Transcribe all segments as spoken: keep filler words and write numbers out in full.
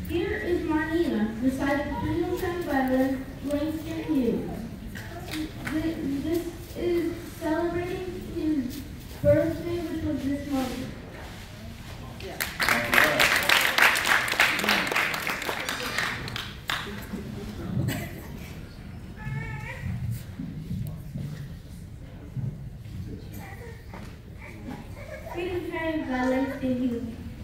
Here is Marnina, reciting Freedom Train by Langston Hughes. This is celebrating his birthday, which was this month. Freedom Train by Langston Hughes.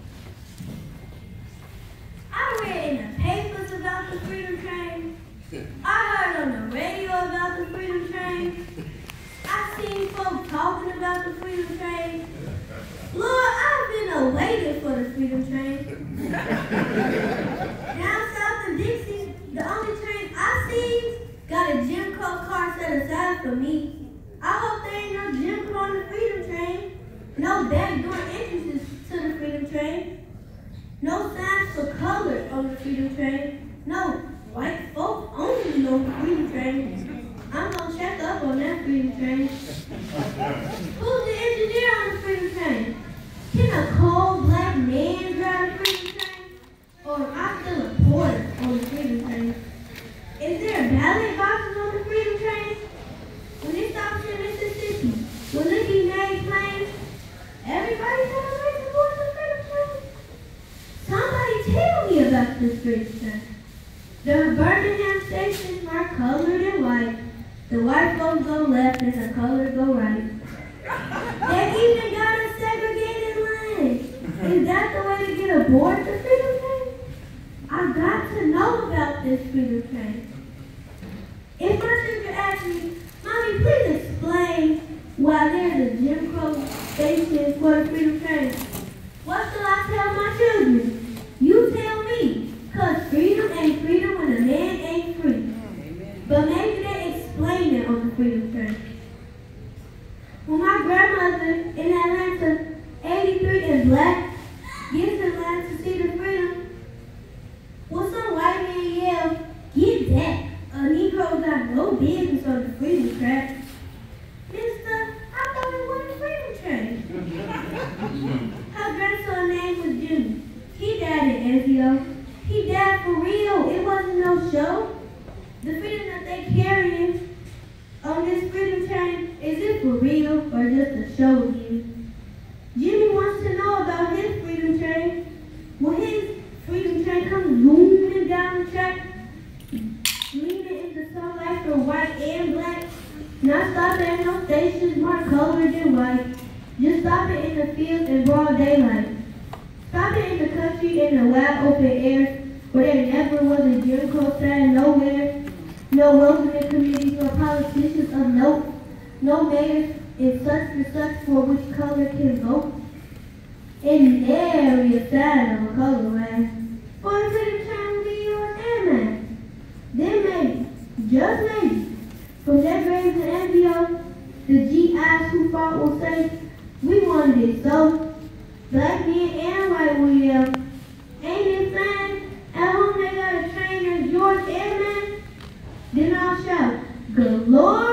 I read in the papers about the Freedom Train. I heard on the radio about the Freedom Train. I seen folks talking about the Freedom Train. Lord, I've been awaiting for the Freedom Train. Down south in Dixie, the only train I seen got a Jim Crow car set aside for me. I hope there ain't no Jim Crow on the Freedom Train. No backdoor entrances to the Freedom Train. No signs for color on the Freedom Train. No white folk only on the Freedom Train. I'm gonna check up on that Freedom Train. Who's the engineer on the Freedom Train? Can a cold black man drive the Freedom Train? Or am I still a porter on the Freedom Train? Is there ballot boxes on the Freedom Train? When it stops in Mississippi, will it be made plain? Everybody celebrates the board of the Freedom Train? Somebody tell me about this Freedom Train. The Birmingham stations marked colored and white. The white folks go left and the colored go right. They even got a segregated lane. Is that the way to get aboard the Freedom Train? I got to know about this Freedom Train. If my teacher asked me, Mommy, please explain why there's a Jim Crow station for the Freedom Train, what shall I tell my children? You tell me, because freedom ain't freedom when a man ain't free. Amen. But maybe they explain it on the Freedom Train. When my grandmother in Atlanta, eighty-three and black, gets in line to see the freedom, will some white man yell, "Get that! A Negro got no business on the Freedom Track." Mister, I thought it was the Freedom Train. Her grandson's name was Jimmy. He died in Ezio. He died for real. It wasn't no show. The freedom that they carrying on this Freedom Train, is it for real or just a show again? Jimmy wants to know about his Freedom Train. Will his Freedom Train come zooming down the track, leaning in the sunlight for white and black? Not stopping at no stations marked colored and white. Just stopping in the fields in broad daylight. Stopping in the country in the wide open air where there never was a Jim Crow sign nowhere. No welcoming committees or politicians of note. No mayors in such and such for which color can vote. And nary a sign of a color line. For the Freedom Train will be yours and mine. Then maybe, just maybe, from that grave to Ezio, the G Is who fought will say, we wanted it so. Black men and white will yell, ain't it fine? At home they got a train that's George Airman. Then I'll shout, good Lord.